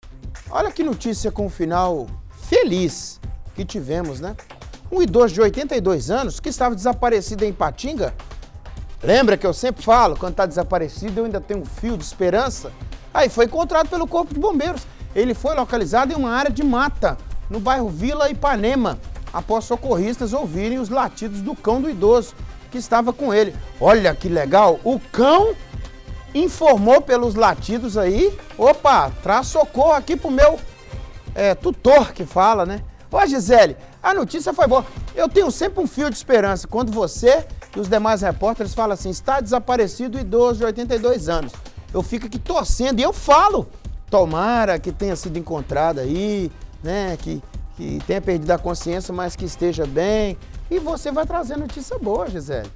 Olha que notícia com um final feliz que tivemos, né? Um idoso de 82 anos que estava desaparecido em Ipatinga. Lembra que eu sempre falo, quando está desaparecido eu ainda tenho um fio de esperança? Aí foi encontrado pelo Corpo de Bombeiros. Ele foi localizado em uma área de mata, no bairro Vila Ipanema, após socorristas ouvirem os latidos do cão do idoso que estava com ele. Olha que legal, o cão informou pelos latidos aí, opa, traz socorro aqui pro meu tutor que fala, né? Ó, Gisele, a notícia foi boa. Eu tenho sempre um fio de esperança quando você e os demais repórteres falam assim, está desaparecido o idoso de 82 anos. Eu fico aqui torcendo e eu falo, tomara que tenha sido encontrado aí, né, que tenha perdido a consciência, mas que esteja bem. E você vai trazer notícia boa, Gisele.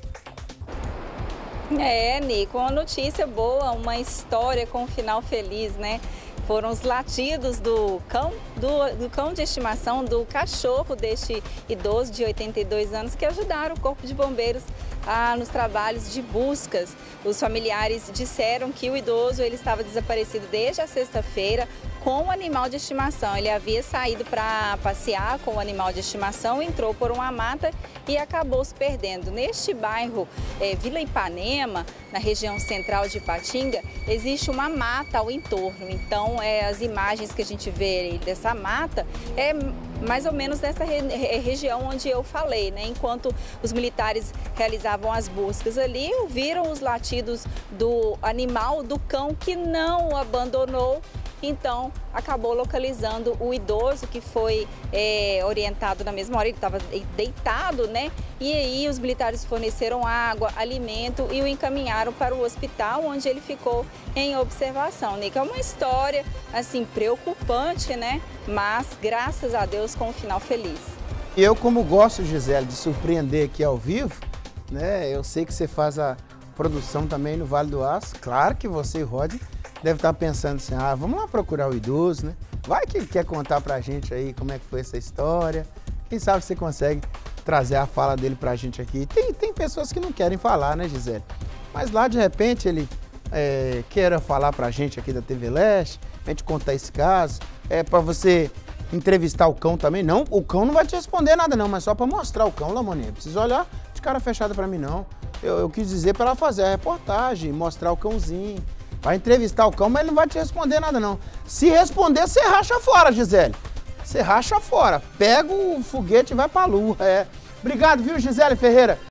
Nico, uma notícia boa, uma história com um final feliz, né? Foram os latidos do cão de estimação, do cachorro deste idoso de 82 anos que ajudaram o Corpo de Bombeiros nos trabalhos de buscas. Os familiares disseram que o idoso ele estava desaparecido desde a sexta-feira com o animal de estimação. Ele havia saído para passear com o animal de estimação, entrou por uma mata e acabou se perdendo. Neste bairro Vila Ipanema, na região central de Ipatinga, existe uma mata ao entorno. Então, as imagens que a gente vê dessa mata é mais ou menos nessa região onde eu falei, né? Enquanto os militares realizavam as buscas ali, ouviram os latidos do animal, do cão que não o abandonou. Então, acabou localizando o idoso que foi orientado na mesma hora, ele estava deitado, né? E aí os militares forneceram água, alimento e o encaminharam para o hospital, onde ele ficou em observação, né? Que é uma história, assim, preocupante, né? Mas, graças a Deus, com um final feliz. Eu, como gosto, Gisele, de surpreender aqui ao vivo, né? Eu sei que você faz a produção também no Vale do Aço. Claro que você e o Rod deve estar pensando assim, vamos lá procurar o idoso, né? Vai que quer contar pra gente aí como é que foi essa história. Quem sabe você consegue trazer a fala dele pra gente aqui. Tem pessoas que não querem falar, né, Gisele? Mas lá, de repente, ele queira falar pra gente aqui da TV Leste, a gente contar esse caso. Pra você entrevistar o cão também. Não, o cão não vai te responder nada não, mas só pra mostrar o cão, Lamoninha. Precisa olhar de cara fechada pra mim, não. Eu quis dizer pra ela fazer a reportagem, mostrar o cãozinho. Vai entrevistar o cão, mas ele não vai te responder nada, não. Se responder, você racha fora, Gisele. Você racha fora. Pega o foguete e vai pra lua. Obrigado, viu, Gisele Ferreira?